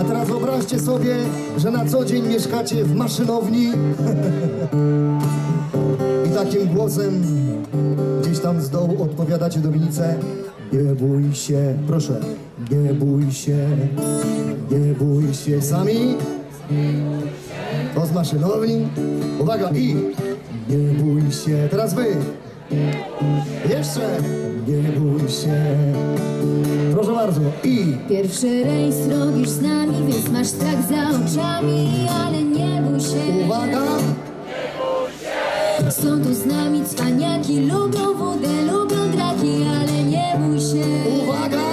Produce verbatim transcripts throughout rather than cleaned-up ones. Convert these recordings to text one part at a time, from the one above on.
A teraz wyobraźcie sobie, że na co dzień mieszkacie w maszynowni i takim głosem gdzieś tam z dołu odpowiadacie Dominice: nie bój się, proszę, nie bój się, nie bój się. Sami? To z maszynowni. Uwaga, i nie bój się. Teraz wy. Jeszcze. Nie bój się. Proszę bardzo. I pierwszy rejs robisz z nami, więc masz strach za oczami, ale nie bój się. uwaga. Są tu z nami cwaniaki, lubią wódę, lubią draki, ale nie bój się. Uwaga.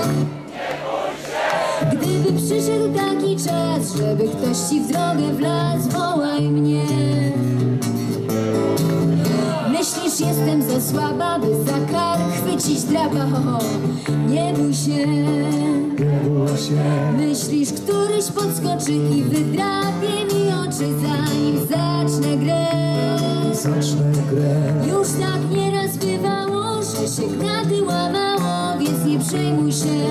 Gdyby przyszedł taki czas, żeby ktoś ci w drogę wlazł, wołaj mnie. Myślisz, jestem za słaba, by za kark chwycić drapa, ho, ho. Nie bój się. Nie bój się. Myślisz, któryś podskoczy i wydrapie mi oczy, zanim zacznę grę. Zacznę grę. Już tak nieraz bywało, że się gnaty łamało, więc nie przejmuj się.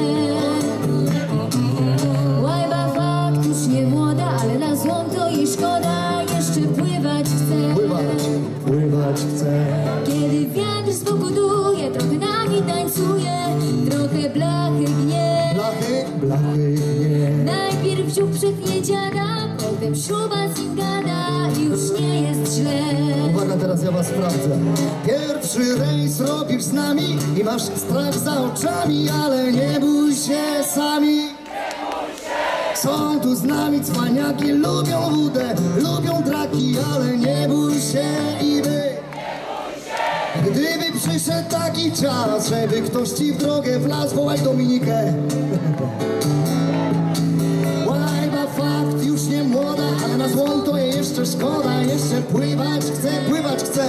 Łajba fakt, już nie młoda, ale na złom to jej szkoda. Jeszcze pływać chcę. Pływać, pływać chcę. Kiedy wiatr z boku duje, trochę nagi tańcuje, trochę blachy gnie. Blachy, blachy, nie. Najpierw dziób przetnie dziada, potem śruba z nim gada i już nie jest źle. Uwaga, teraz ja was sprawdzę. Pierwszy rejs robisz z nami i masz strach za oczami, ale nie bój się sami. Są tu z nami cwaniaki, lubią wódę, lubią draki, ale nie bój się i wy. Gdyby przyszedł taki czas, żeby ktoś ci w drogę wlazł, wołaj Dominikę. Łajba fakt, już nie młoda, ale na złom to jej jeszcze szkoda. Jeszcze pływać chcę, pływać chcę.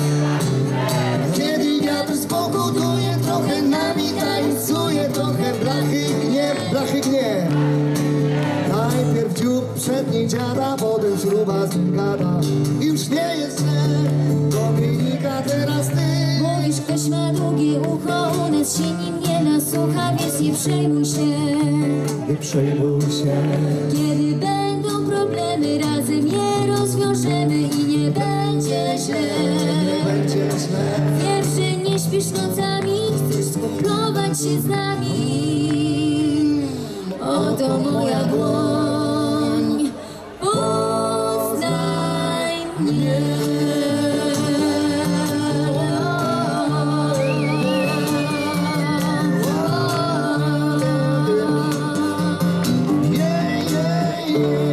Kiedy wiatr z boku duje, trochę nami tańcuje, trochę blachy gnie, blachy gnie. Najpierw dziób przedni dziada, potem śruba z nim gada. Już nie jest źle, Dominika, teraz ty. Mówisz, ktoś ma długie ucho, u nas się nim nie nasłucha, więc nie przejmuj się. Nie przejmuj się. Kiedy będą problemy, razem je rozwiążemy i nie będzie źle. Nie będzie źle. Wiem, że nie śpisz nocami, chcesz skumplować się z nami. Oto moja dłoń, poznaj mnie. Yeah, yeah, yeah.